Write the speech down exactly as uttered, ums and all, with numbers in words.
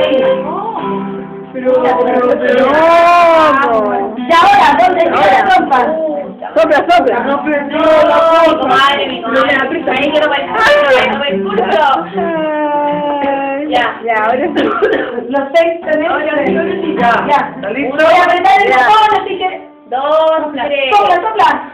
Pero, pero, pero... Y ahora, ¿dónde está la trompa? Sopla, sopla. No, pero no, la Comadre, mi comadre. Ahí quiero para el curso. Ya, ya, ahora sí. Los seis tenemos. Ya, Ya. ¿está listo? Voy a apretar el botón, así que... Dos, tres. Sopla, sopla.